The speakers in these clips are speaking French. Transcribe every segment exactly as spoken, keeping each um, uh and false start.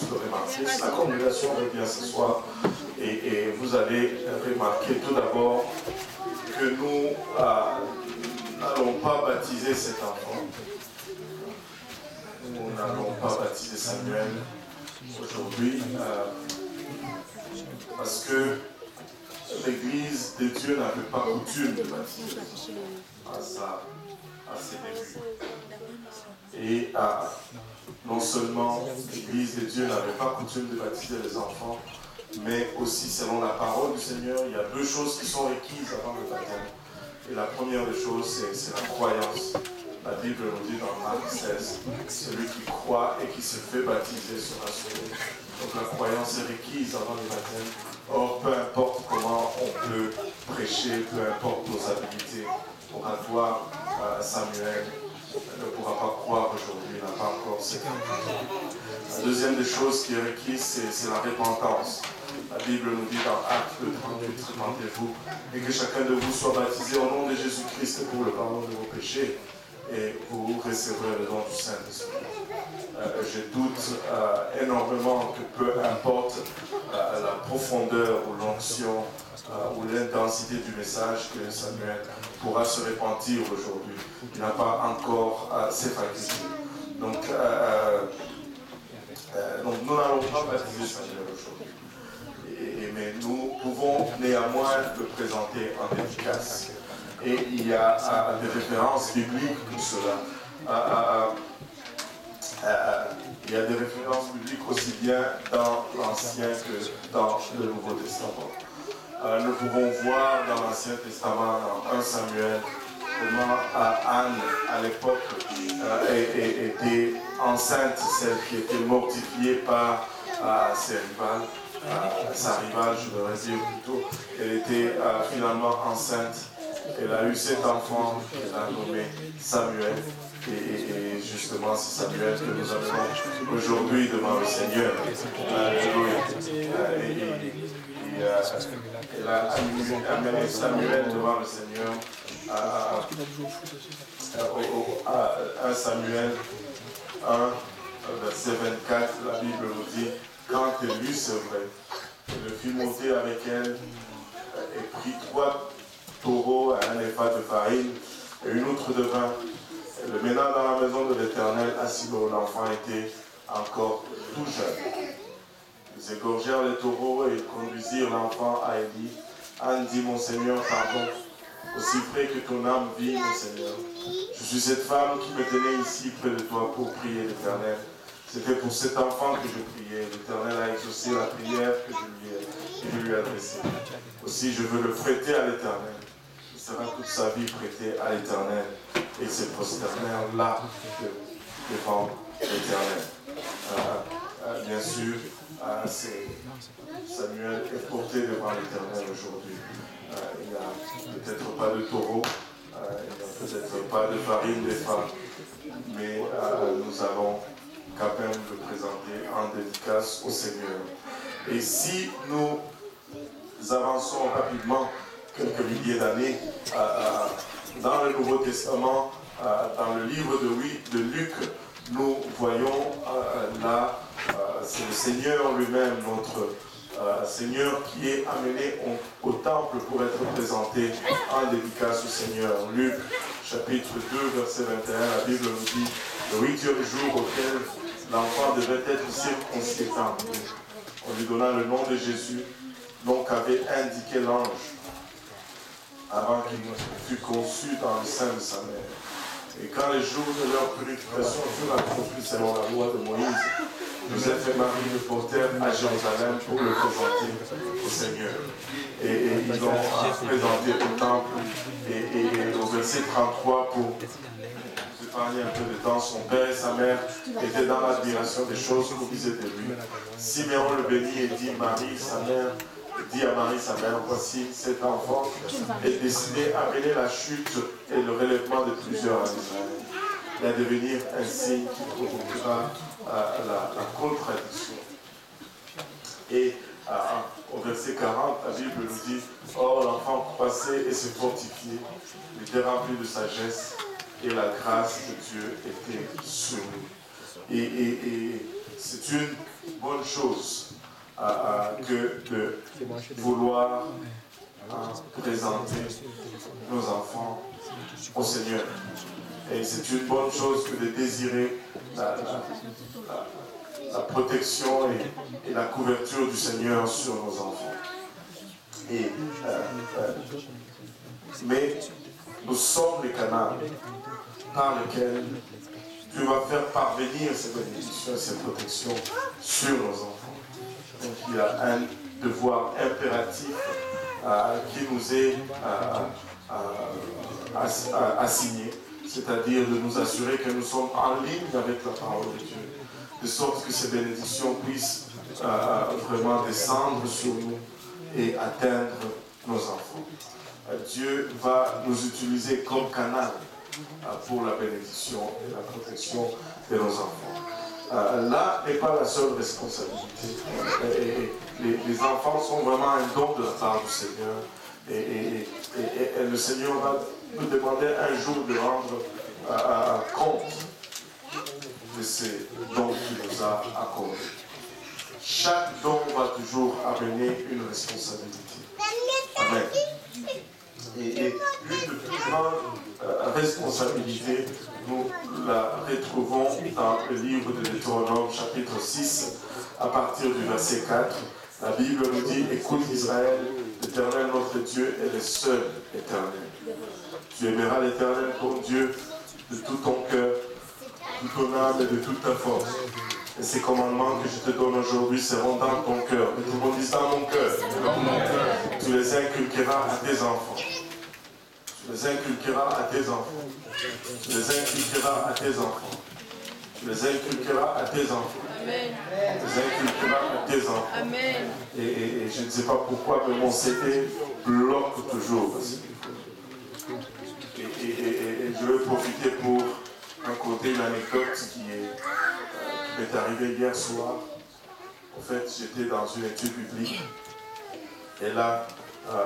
le remarquer. Si la congrégation veut bien s'asseoir, et, et vous allez remarquer tout d'abord que nous euh, n'allons pas baptiser cet enfant. Nous n'allons pas baptiser Samuel aujourd'hui euh, parce que l'Église de Dieu n'avait pas coutume de baptiser à, sa, à ses débuts. Et euh, non seulement l'Église de Dieu n'avait pas coutume de baptiser les enfants, mais aussi selon la parole du Seigneur, il y a deux choses qui sont requises avant le baptême. Et la première des choses, c'est la croyance. La Bible nous dit dans Marc seize, celui qui croit et qui se fait baptiser sera sauvé. Donc la croyance est requise avant le baptême. Or, peu importe comment on peut prêcher, peu importe nos habilités oratoires, euh, Samuel ne pourra pas croire aujourd'hui, n'a pas encore cette La deuxième des choses qui est requise, c'est la repentance. La Bible nous dit dans Actes trente-huit, repentez-vous, et que chacun de vous soit baptisé au nom de Jésus-Christ pour le pardon de vos péchés, et vous recevrez le don du Saint-Esprit. Euh, je doute euh, énormément que peu importe euh, la profondeur ou l'onction euh, ou l'intensité du message que Samuel pourra se repentir aujourd'hui. Il n'a pas encore euh, ses facultés. Donc, euh, euh, donc nous n'allons pas baptiser Samuel aujourd'hui. Et, mais nous pouvons néanmoins le présenter en efficace. Et il y a euh, des références bibliques pour cela. Euh, euh, euh, il y a des références bibliques aussi bien dans l'Ancien que dans le Nouveau Testament. Euh, nous pouvons voir dans l'Ancien Testament, dans un Samuel, comment euh, Anne, à l'époque, euh, était enceinte, celle qui était mortifiée par euh, ses rivales. Euh, sa rivale, je devrais dire plutôt, elle était euh, finalement enceinte. Elle a eu cet enfant qu'elle a nommé Samuel. Et, et, et justement, c'est Samuel que nous avons aujourd'hui devant le Seigneur. Alléluia. Euh, et, et, et, euh, elle a amené Samuel devant le Seigneur à, à, à Samuel un, verset vingt-quatre. La Bible nous dit, quand elle eut sevré, elle le fit monter avec elle et prit trois taureaux à un épha de farine et une outre de vin. Et le mena dans la maison de l'Éternel, assis où l'enfant était encore tout jeune. Ils égorgèrent les taureaux et ils conduisirent l'enfant à Élie. Anne dit, mon Seigneur, pardon, aussi près que ton âme vit, mon Seigneur. Je suis cette femme qui me tenait ici près de toi pour prier l'Éternel. C'était pour cet enfant que je priais. L'Éternel a exaucé la prière que je lui ai, que je lui ai adressée. Aussi, je veux le prêter à l'Éternel. Il sera toute sa vie prêté à l'Éternel. Et se prosternèrent là devant l'Éternel. Euh, euh, bien sûr, euh, Samuel est porté devant l'Éternel aujourd'hui. Euh, il n'y a peut-être pas de taureau, euh, il n'y a peut-être pas de farine des femmes, mais euh, nous allons quand même le présenter en dédicace au Seigneur. Et si nous avançons rapidement quelques milliers d'années euh, euh, dans le Nouveau Testament, euh, dans le livre de, de Luc, nous voyons euh, là, euh, c'est le Seigneur lui-même, notre euh, Seigneur qui est amené au, au temple pour être présenté en dédicace au Seigneur. Luc, chapitre deux, verset vingt et un, la Bible nous dit, le huitième jour auquel l'enfant devait être circoncis, on lui donna le nom de Jésus, nom qu'avait indiqué l'ange avant qu'il fût conçu dans le sein de sa mère. Et quand les jours de leur purification furent accomplis selon la loi de Moïse, Joseph et Marie le portèrent à Jérusalem pour le présenter au Seigneur. Et, et ils l'ont présenté au temple. Et, et, et au verset trente-trois, pour se parler un peu de temps, son père et sa mère étaient dans l'admiration des choses qu'on disait de lui. Siméon le bénit et dit, Marie, sa mère, dit à Marie, sa mère, voici cet enfant est destiné à mener la chute et le relèvement de plusieurs en Israël, et à devenir un signe qui provoquera euh, la, la contradiction. Et euh, au verset quarante, la Bible nous dit, or l'enfant croissait et se fortifiait, il était rempli de sagesse et la grâce de Dieu était sur lui. Et, et, et c'est une bonne chose euh, euh, que de vouloir euh, présenter nos enfants au Seigneur. Et c'est une bonne chose que de désirer la, la, la, la protection et, et la couverture du Seigneur sur nos enfants. Et, euh, euh, mais nous sommes les canaux par lesquels Dieu va faire parvenir ces bénédictions et ces protections sur nos enfants. Donc il y a un devoir impératif euh, qui nous est euh, euh, assigné, c'est-à-dire de nous assurer que nous sommes en ligne avec la parole de Dieu, de sorte que ces bénédictions puissent euh, vraiment descendre sur nous et atteindre nos enfants. Euh, Dieu va nous utiliser comme canal euh, pour la bénédiction et la protection de nos enfants. Euh, là n'est pas la seule responsabilité. Et, et, les, les enfants sont vraiment un don de la part du Seigneur. Et, et, et, et le Seigneur va nous demander un jour de rendre euh, compte de ces dons qu'il nous a accordés. Chaque don va toujours amener une responsabilité. Amen. Et, et une des plus grandes euh, responsabilités, nous la retrouvons dans le livre de Deutéronome, chapitre six, à partir du verset quatre. La Bible nous dit: écoute Israël, l'Éternel notre Dieu est le seul éternel. Tu aimeras l'Éternel ton Dieu de tout ton cœur, de toute ton âme et de toute ta force. Et ces commandements que je te donne aujourd'hui seront dans ton cœur. Et tout le monde dit dans mon cœur. Tu les inculqueras à tes enfants. Tu les inculqueras à tes enfants. Tu les inculqueras à tes enfants. Tu les inculqueras à tes enfants. Amen. Tu les inculqueras à tes enfants. Amen. Et, et, et je ne sais pas pourquoi, mais mon C D bloque toujours. Et, et, et, et je vais profiter pour raconter une anecdote qui est, euh, qui m'est arrivée hier soir. En fait, j'étais dans une étude biblique. Et là, euh,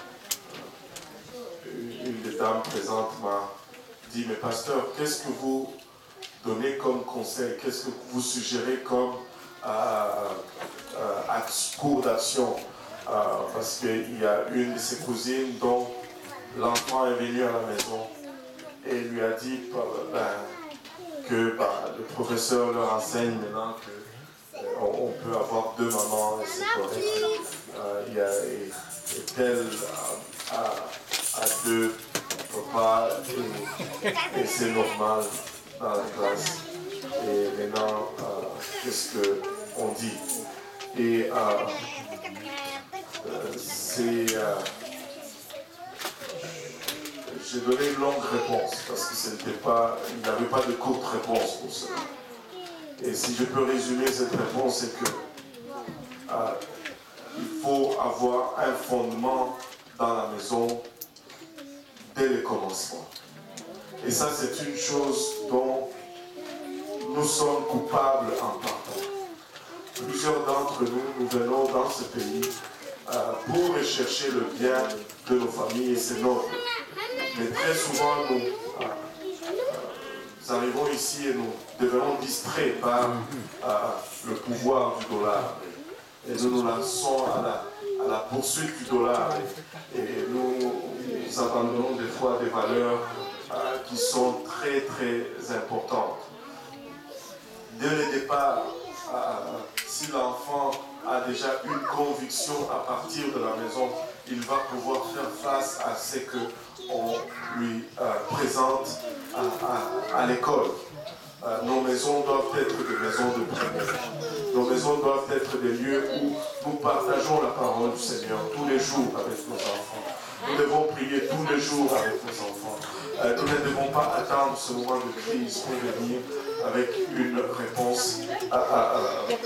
une, une des dames présentes m'a dit: mais pasteur, qu'est-ce que vous donnez comme conseil? Qu'est-ce que vous suggérez comme euh, euh, cours d'action? euh, Parce qu'il y a une de ses cousines dont l'enfant est venu à la maison et lui a dit ben, que ben, le professeur leur enseigne maintenant qu'on euh, peut avoir deux mamans et c'est correct. Euh, il y a et, et tel à, à, à deux papas et, et c'est normal dans la classe. Et maintenant, euh, qu'est-ce qu'on dit? Et euh, euh, c'est... Euh, j'ai donné une longue réponse parce que c'était pas, il n'y avait pas de courte réponse pour cela. Et si je peux résumer cette réponse, c'est que euh, il faut avoir un fondement dans la maison dès le commencement. Et ça, c'est une chose dont nous sommes coupables en partant. Plusieurs d'entre nous, nous venons dans ce pays euh, pour rechercher le bien de nos familles et c'est notre. Mais très souvent, nous, euh, nous arrivons ici et nous devenons distraits par euh, le pouvoir du dollar. Et nous nous lançons à la, à la poursuite du dollar. Et, et nous, nous abandonnons des fois des valeurs euh, qui sont très très importantes. Dès le départ, euh, si l'enfant a déjà une conviction à partir de la maison, il va pouvoir faire face à ce qu'on lui euh, présente à, à, à l'école. Euh, nos maisons doivent être des maisons de prière. Nos maisons doivent être des lieux où nous partageons la parole du Seigneur tous les jours avec nos enfants. Nous devons prier tous les jours avec nos enfants. Euh, nous ne devons pas attendre ce moment de crise pour venir avec une réponse à, à, à,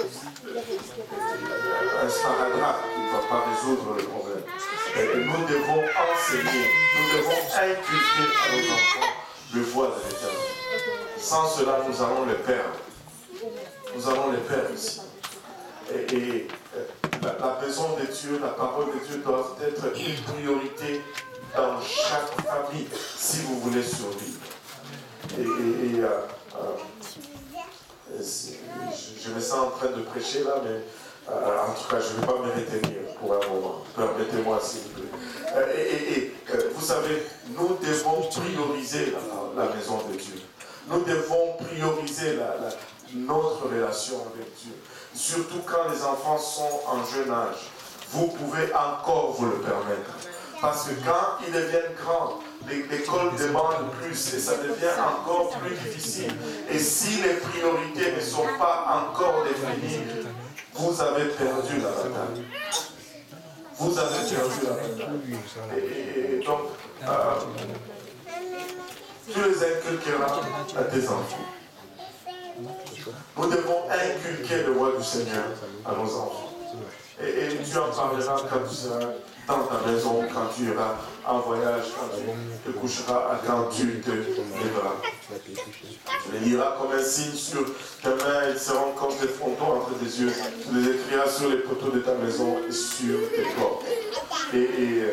à un sparadrap qui ne va pas résoudre le problème. Et nous devons enseigner, nous devons inculquer à nos enfants le voie de l'Éternel. Sans cela, nous allons les perdre. Nous allons les perdre ici. Et, et la, la maison de Dieu, la parole de Dieu doit être une priorité dans chaque famille si vous voulez survivre. Et, et, et euh, euh, je me sens en train de prêcher là, mais euh, en tout cas, je ne vais pas me retenir pour un moment. Permettez-moi, s'il vous plaît. Euh, et et, et euh, vous savez, nous devons prioriser la, la maison de Dieu. Nous devons prioriser la, la, notre relation avec Dieu. Surtout quand les enfants sont en jeune âge. Vous pouvez encore vous le permettre. Parce que quand ils deviennent grands, l'école demande plus et ça devient encore plus difficile. Et si les priorités ne sont pas encore définies, vous avez perdu la bataille. Vous avez perdu la bataille. Et, et donc, euh, tu les inculqueras à tes enfants. Nous devons inculquer le roi du Seigneur à nos enfants. Et, et tu en parleras quand tu seras dans ta maison, quand tu iras en voyage, quand tu te coucheras, quand tu te lèveras. Tu les liras comme un signe sur tes mains, ils seront comme des frontons entre tes yeux. Tu les écriras sur les poteaux de ta maison et sur tes portes. Et, et,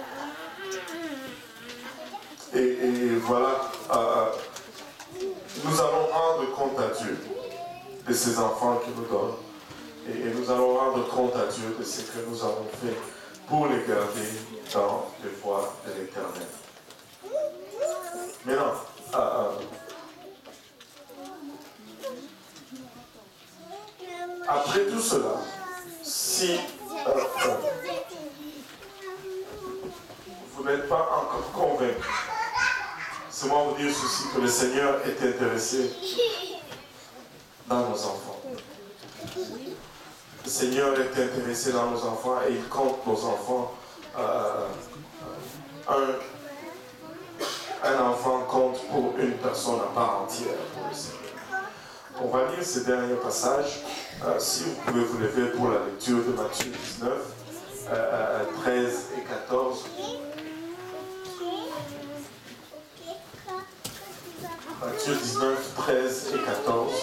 et, et voilà, euh, nous allons rendre compte à Dieu de ces enfants qu'il nous donne. Et, et nous allons rendre compte à Dieu de ce que nous avons fait pour les garder dans les voies de l'Éternel. Maintenant, euh, après tout cela, si euh, euh, vous n'êtes pas encore convaincu, c'est moi vous dire ceci, que le Seigneur est intéressé dans nos enfants. Le Seigneur est intéressé dans nos enfants et il compte nos enfants. Euh, un, un enfant compte pour une personne à part entière pour le Seigneur. On va lire ces derniers passages. Euh, si vous pouvez vous lever pour la lecture de Matthieu dix-neuf, euh, treize et quatorze. Matthieu dix-neuf, treize et quatorze.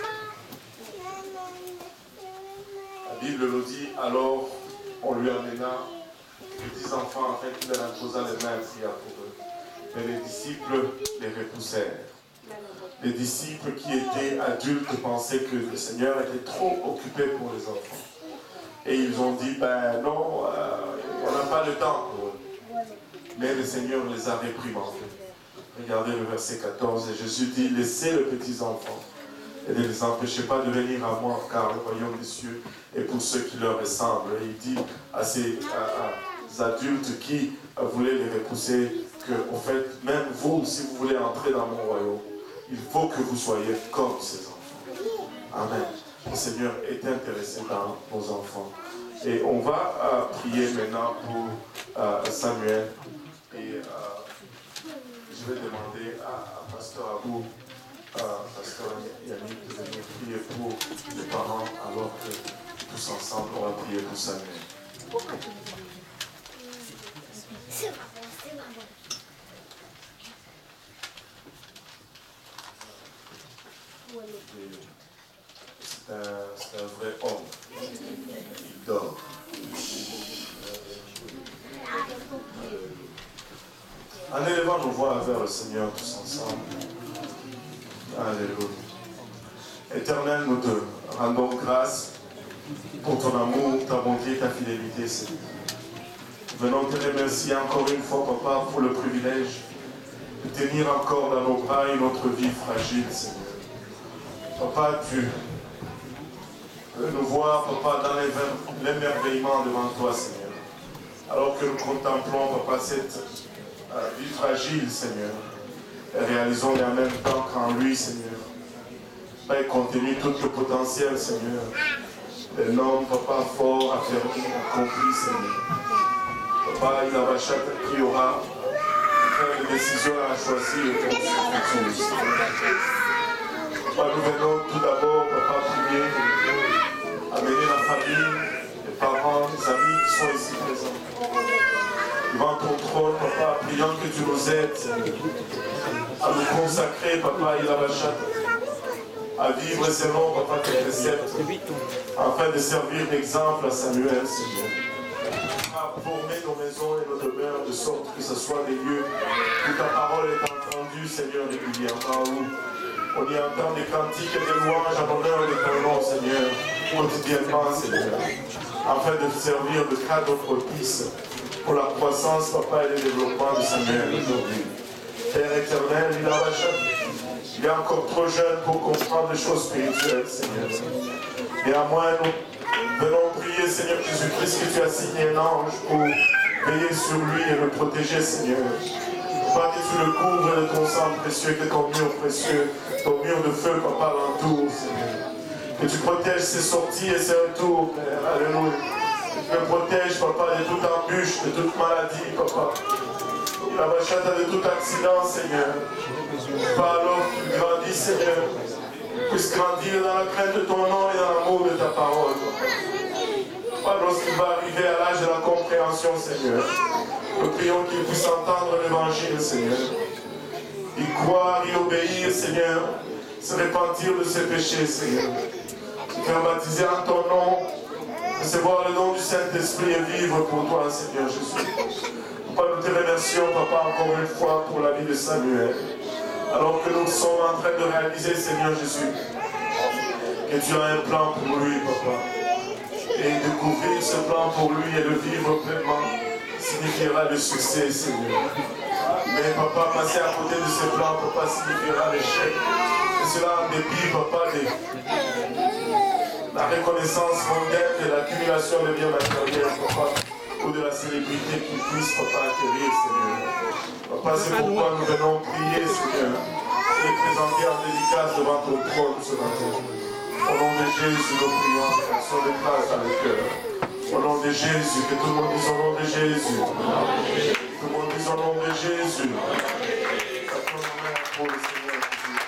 La Bible nous dit, alors on lui amena les dix enfants afin qu'il leur imposa les mains et pria pour eux. Mais les disciples les repoussèrent. Les disciples qui étaient adultes pensaient que le Seigneur était trop occupé pour les enfants. Et ils ont dit, ben non, euh, on n'a pas le temps pour eux. Mais le Seigneur les a réprimandés. Regardez le verset quatorze, et Jésus dit, laissez les petits enfants et ne les empêchez pas de venir à moi, car le royaume des cieux est pour ceux qui leur ressemblent. Et il dit à ces à, à adultes qui voulaient les repousser que, en fait, même vous, si vous voulez entrer dans mon royaume, il faut que vous soyez comme ces enfants. Amen. Le Seigneur est intéressé dans nos enfants. Et on va euh, prier maintenant pour euh, Samuel. Et euh, je vais demander à, à Pasteur Abou, à Pasteur Yannick, de venir prier pour les parents, alors que tous ensemble, on va prier pour Samuel. C'est un, c'est un vrai homme. Il dort. En élevant nos voix vers le Seigneur tous ensemble. Alléluia. Éternel, nous te rendons grâce pour ton amour, ta bonté, ta fidélité, Seigneur. Venons te remercier encore une fois, Papa, pour le privilège de tenir encore dans nos bras notre vie fragile, Seigneur. Papa, tu veux nous voir, Papa, dans l'émerveillement devant toi, Seigneur. Alors que nous contemplons, Papa, cette euh, vie fragile, Seigneur. Et réalisons en même temps qu'en lui, Seigneur, Père, contenu tout le potentiel, Seigneur. Un homme, Papa, fort, affermi, accompli, Seigneur. Papa, il a chaque qui aura faire une décision à choisir pour ce futur. Papa, nous venons tout d'abord, Papa, prier, amener la famille, les parents, les amis qui sont ici présents. Devant ton trône, Papa, priant que tu nous aides, Seigneur, à nous consacrer, Papa, il a à vivre selon, Papa, tes préceptes, afin de servir d'exemple à Samuel, Seigneur. À former nos maisons et nos demeures de sorte que ce soit des lieux où ta parole est entendue, Seigneur, régulièrement, où On y entend des cantiques et des louanges en l'honneur de ton nom, Seigneur, quotidiennement, Seigneur, afin de servir de cadre propice pour la croissance, Papa, et le développement de Seigneur aujourd'hui. Père éternel, il a il est encore trop jeune pour comprendre les choses spirituelles, Seigneur. Néanmoins, nous venons prier, Seigneur Jésus-Christ, que tu as signé un ange pour veiller sur lui et le protéger, Seigneur. Papa, que tu le couvres de ton sang précieux, que ton mur précieux, ton mur de feu, Papa, l'entoure, Seigneur. Que tu protèges ses sorties et ses retours, Père. Alléluia. Que tu le protèges, Papa, de toute embûche, de toute maladie, Papa. La bachate de tout accident, Seigneur. Pas alors qu'il grandit, Seigneur. Puisse grandir dans la crainte de ton nom et dans l'amour de ta parole. Pas lorsqu'il va arriver à l'âge de la compréhension, Seigneur. Nous prions qu'il puisse entendre l'évangile, Seigneur. Y croire, y obéir, Seigneur. Se repentir de ses péchés, Seigneur. Se faire baptiser en ton nom. Recevoir le nom du Saint-Esprit et vivre pour toi, Seigneur Jésus. Papa, nous te remercions, Papa, encore une fois pour la vie de Samuel. Alors que nous sommes en train de réaliser, Seigneur Jésus, que tu as un plan pour lui, Papa. Et découvrir ce plan pour lui et le vivre pleinement signifiera le succès, Seigneur. Mais Papa, passer à côté de ce plan, Papa, signifiera l'échec. Et cela en dépit, Papa, de la reconnaissance mondaine de l'accumulation de biens matériels, Papa, ou de la célébrité qu'il puisse, Papa, acquérir, Seigneur. Papa, c'est pourquoi nous venons prier, Seigneur, et présenter en dédicace devant ton trône ce matin. Au nom de Jésus, nous prions, sur les grâces dans le cœur. Au nom de Jésus, que tout le monde dise au nom de Jésus. Tout le monde dise au nom de Jésus. Pour le Seigneur Jésus.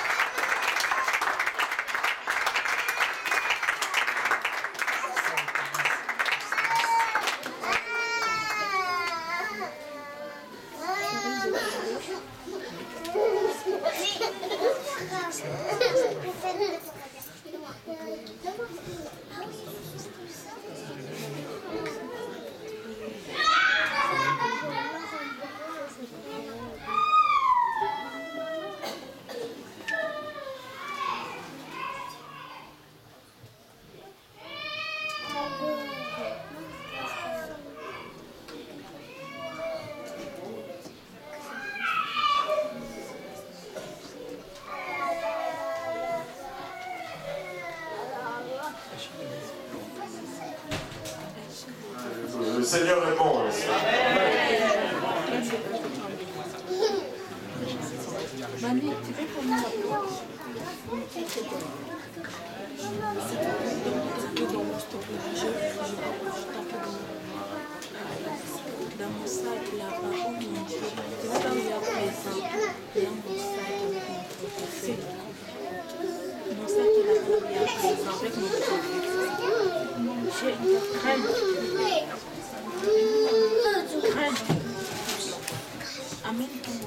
Le Seigneur est bon. Manu, tu peux prendre la place? Dans mon sac là-bas, oh mon Dieu, tu vas dans la présent, dans mon sac avec mon portefeuille. Mon sac là-bas, il y a présent avec mon portefeuille. J'ai une crème. Crème. Amène ton